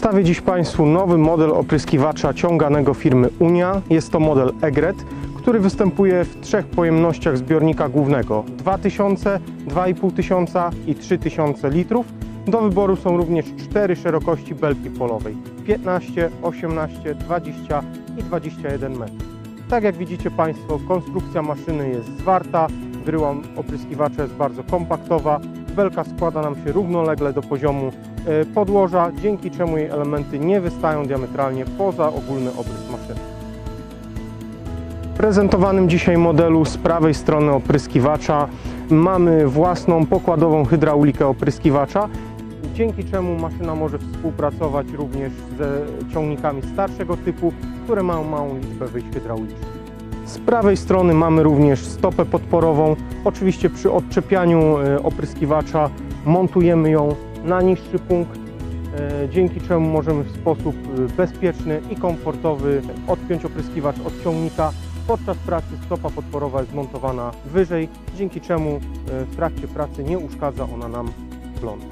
Przedstawię dziś Państwu nowy model opryskiwacza ciąganego firmy Unia. Jest to model Egret, który występuje w trzech pojemnościach zbiornika głównego: 2000, 2500 i 3000 litrów. Do wyboru są również 4 szerokości belki polowej: 15, 18, 20 i 21 metrów. Tak jak widzicie Państwo, konstrukcja maszyny jest zwarta, bryła opryskiwacza jest bardzo kompaktowa, belka składa nam się równolegle do poziomu podłoża, dzięki czemu jej elementy nie wystają diametralnie poza ogólny obrys maszyny. W prezentowanym dzisiaj modelu z prawej strony opryskiwacza mamy własną pokładową hydraulikę opryskiwacza, dzięki czemu maszyna może współpracować również ze ciągnikami starszego typu, które mają małą liczbę wyjść hydraulicznych. Z prawej strony mamy również stopę podporową. Oczywiście przy odczepianiu opryskiwacza montujemy ją na niższy punkt, dzięki czemu możemy w sposób bezpieczny i komfortowy odpiąć opryskiwacz od ciągnika. Podczas pracy stopa podporowa jest montowana wyżej, dzięki czemu w trakcie pracy nie uszkadza ona nam plonu.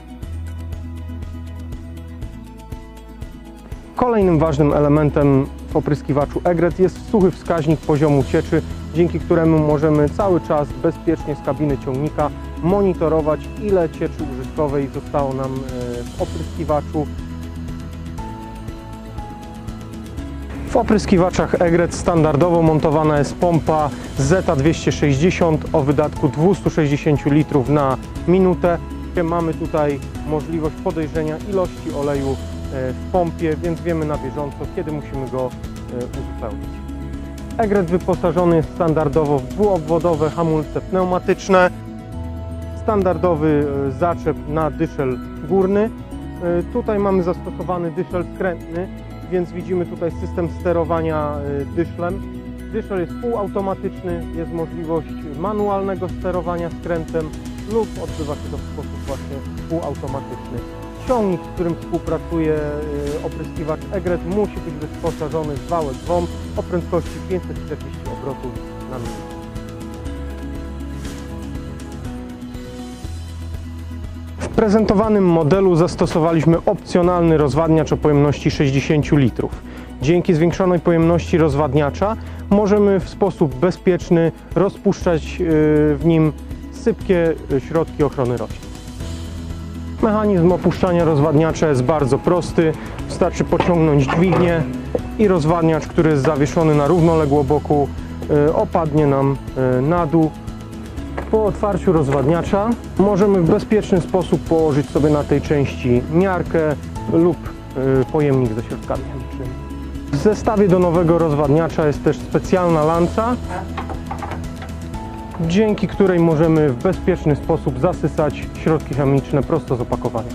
Kolejnym ważnym elementem w opryskiwaczu Egret jest suchy wskaźnik poziomu cieczy, dzięki któremu możemy cały czas bezpiecznie z kabiny ciągnika monitorować, ile cieczy użytkowej zostało nam w opryskiwaczu. W opryskiwaczach Egret standardowo montowana jest pompa Zeta 260 o wydatku 260 litrów na minutę. Mamy tutaj możliwość podejrzenia ilości oleju w pompie, więc wiemy na bieżąco, kiedy musimy go uzupełnić. Egret wyposażony jest standardowo w dwuobwodowe hamulce pneumatyczne, standardowy zaczep na dyszel górny. Tutaj mamy zastosowany dyszel skrętny, więc widzimy tutaj system sterowania dyszlem. Dyszel jest półautomatyczny, jest możliwość manualnego sterowania skrętem lub odbywa się to w sposób właśnie półautomatyczny. Ciągnik, z którym współpracuje opryskiwacz Egret, musi być wyposażony w wałek WOM o prędkości 540 obrotów na minutę. W prezentowanym modelu zastosowaliśmy opcjonalny rozwadniacz o pojemności 60 litrów. Dzięki zwiększonej pojemności rozwadniacza możemy w sposób bezpieczny rozpuszczać w nim sypkie środki ochrony roślin. Mechanizm opuszczania rozwadniacza jest bardzo prosty. Wystarczy pociągnąć dźwignię i rozwadniacz, który jest zawieszony na równoległo boku, opadnie nam na dół. Po otwarciu rozwadniacza możemy w bezpieczny sposób położyć sobie na tej części miarkę lub pojemnik ze środkami chemicznymi. W zestawie do nowego rozwadniacza jest też specjalna lanca, dzięki której możemy w bezpieczny sposób zasysać środki chemiczne prosto z opakowania.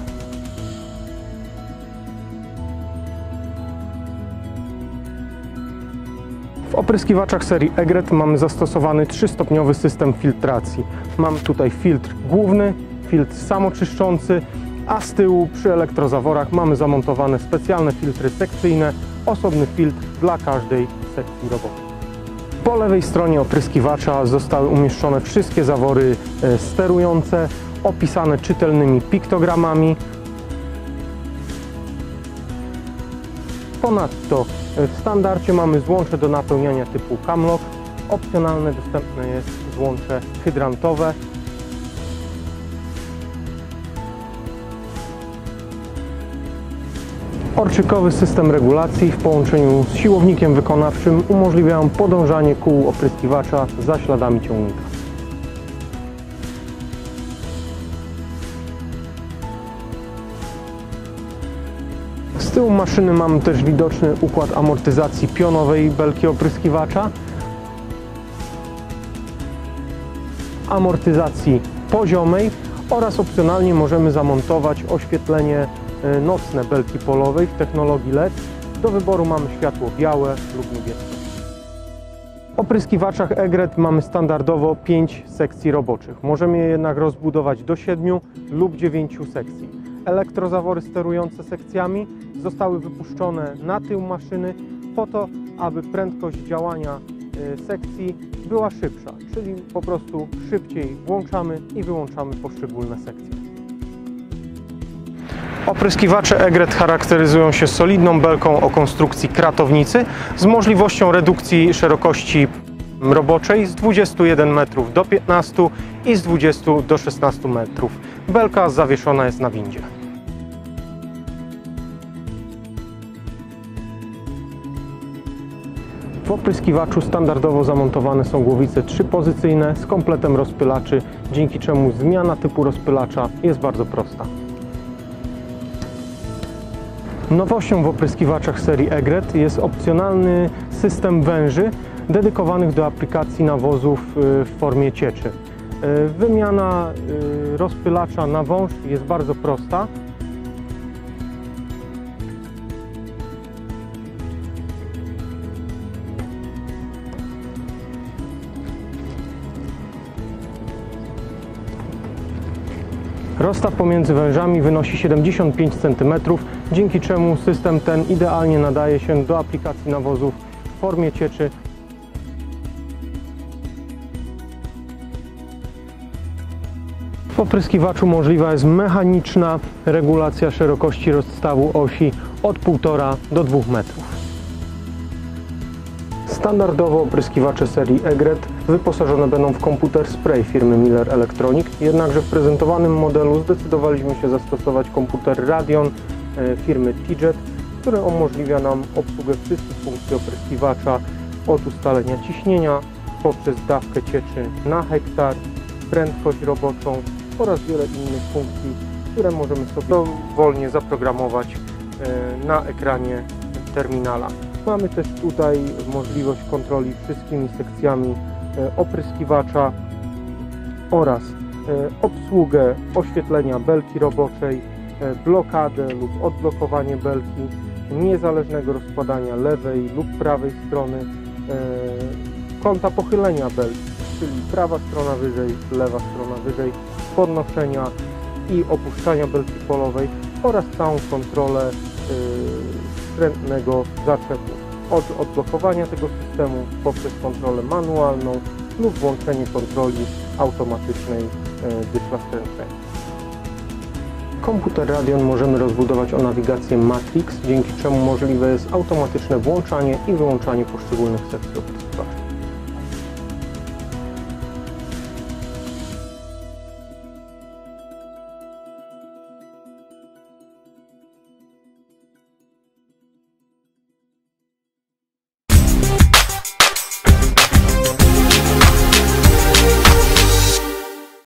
W opryskiwaczach serii Egret mamy zastosowany 3-stopniowy system filtracji. Mamy tutaj filtr główny, filtr samoczyszczący, a z tyłu przy elektrozaworach mamy zamontowane specjalne filtry sekcyjne, osobny filtr dla każdej sekcji roboczej. Po lewej stronie opryskiwacza zostały umieszczone wszystkie zawory sterujące, opisane czytelnymi piktogramami. Ponadto w standardzie mamy złącze do napełniania typu Camlock. Opcjonalne dostępne jest złącze hydrantowe. Orczykowy system regulacji w połączeniu z siłownikiem wykonawczym umożliwiają podążanie kół opryskiwacza za śladami ciągnika. Z tyłu maszyny mamy też widoczny układ amortyzacji pionowej belki opryskiwacza, amortyzacji poziomej oraz opcjonalnie możemy zamontować oświetlenie nocne belki polowej w technologii LED. Do wyboru mamy światło białe lub niebieskie. W opryskiwaczach Egret mamy standardowo 5 sekcji roboczych. Możemy je jednak rozbudować do 7 lub 9 sekcji. Elektrozawory sterujące sekcjami zostały wypuszczone na tył maszyny po to, aby prędkość działania sekcji była szybsza, czyli po prostu szybciej włączamy i wyłączamy poszczególne sekcje. Opryskiwacze Egret charakteryzują się solidną belką o konstrukcji kratownicy z możliwością redukcji szerokości roboczej z 21 metrów do 15 i z 20 do 16 metrów. Belka zawieszona jest na windzie. W opryskiwaczu standardowo zamontowane są głowice trzypozycyjne z kompletem rozpylaczy, dzięki czemu zmiana typu rozpylacza jest bardzo prosta. Nowością w opryskiwaczach serii Egret jest opcjonalny system węży dedykowanych do aplikacji nawozów w formie cieczy. Wymiana rozpylacza na wąż jest bardzo prosta. Rozstaw pomiędzy wężami wynosi 75 cm, dzięki czemu system ten idealnie nadaje się do aplikacji nawozów w formie cieczy. W opryskiwaczu możliwa jest mechaniczna regulacja szerokości rozstawu osi od 1,5 do 2 metrów. Standardowo opryskiwacze serii Egret wyposażone będą w komputer spray firmy Miller Electronic, jednakże w prezentowanym modelu zdecydowaliśmy się zastosować komputer Radion firmy TJet, który umożliwia nam obsługę wszystkich funkcji opryskiwacza, od ustalenia ciśnienia poprzez dawkę cieczy na hektar, prędkość roboczą oraz wiele innych funkcji, które możemy sobie dowolnie zaprogramować na ekranie terminala. Mamy też tutaj możliwość kontroli wszystkimi sekcjami opryskiwacza oraz obsługę oświetlenia belki roboczej, blokadę lub odblokowanie belki, niezależnego rozkładania lewej lub prawej strony, kąta pochylenia belki, czyli prawa strona wyżej, lewa strona wyżej, podnoszenia i opuszczania belki polowej oraz całą kontrolę skrętnego zaczepu. Od odblokowania tego systemu poprzez kontrolę manualną lub włączenie kontroli automatycznej dysza skręcenia. Komputer Radion możemy rozbudować o nawigację Matrix, dzięki czemu możliwe jest automatyczne włączanie i wyłączanie poszczególnych sekcji opryskiwacza.